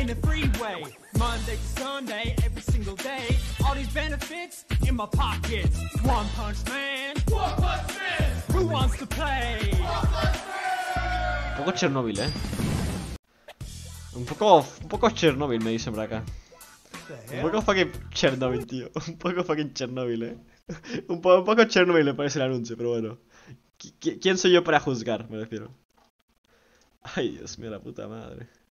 in the freeway, Monday to Sunday, every single day. All these benefits in my pockets. One Punch Man. One Punch Man. Who wants to play? Un poco Chernobyl, Un poco Chernobyl me dice Braca. Un poco fucking Chernobyl, tío. Un poco fucking Chernobyl, Un poco Chernobyl me parece el anuncio, pero bueno. ¿Quién soy yo para juzgar? Me refiero. Ay, Dios mío, la puta madre.